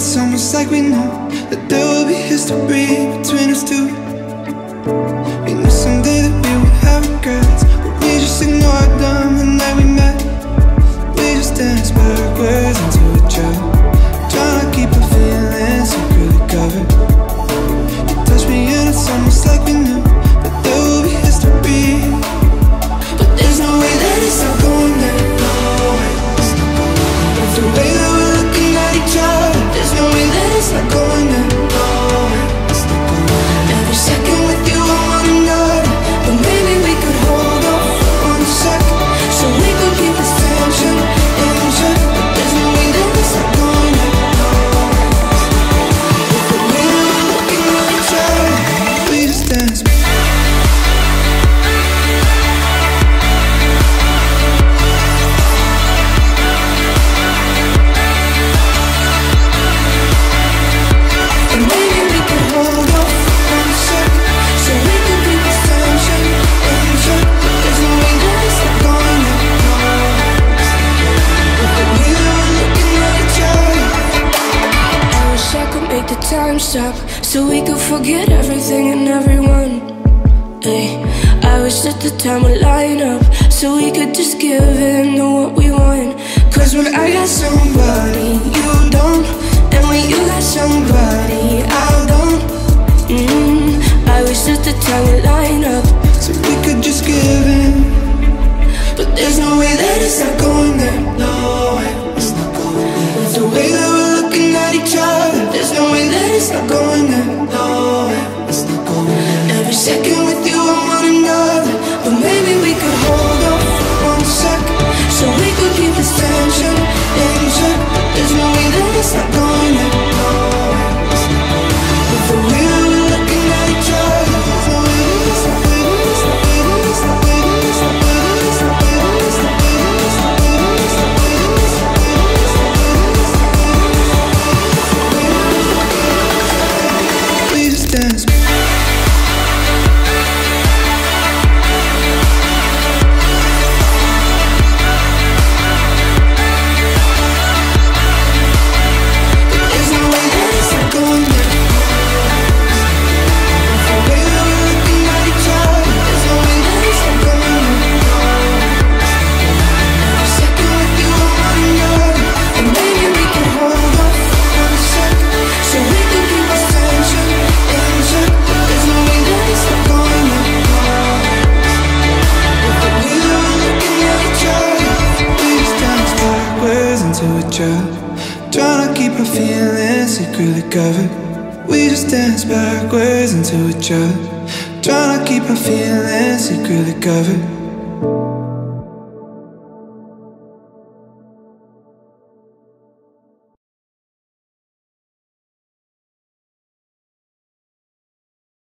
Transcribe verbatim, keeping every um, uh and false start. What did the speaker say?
it's almost like we know that there will be history between us two. We knew someday that we would have regrets, but we just ignored them the night we met. We just danced backwards into each other, trying to keep our feelings secretly covered. You touched me and it's almost like we knew that there will be history, but there's no way that it's not going there. No way, it's not going there. With the way that we're looking at each other, there's no way that it's not going there. No way, it's not going there. Every second with you I want another, but maybe we could hold off for one sec, so we could keep this tension in check. But there's no way that it's not going there. No way, with the way that we're looking at each other, we just dance. Time stop so we could forget everything and everyone. Ay, I wish that the time would line up so we could just give in to what we want. Cause when I got somebody you don't, and when you got somebody I don't. mm, I wish that the time would line up so we could just give in, but there's no way that it's not going there. No way, it's not going there. With the way that we're looking at each other, there's no way that it's not going there. No way, it's not going there. Every second with you I want another, but maybe we could hold off for one sec, so we could keep this tension in check. But there's no way that it's not going there. No way, it's not going there. With the way that we're looking at each other, there's no way that it's not going there. It's not going there. It's not going there. It's not going there. It's not going there. It's not going there. It's not going there. It's not going there. It's not going there. Dance. Trying to keep our feelings secretly covered. We just dance backwards into each other, trying to keep our feelings secretly covered.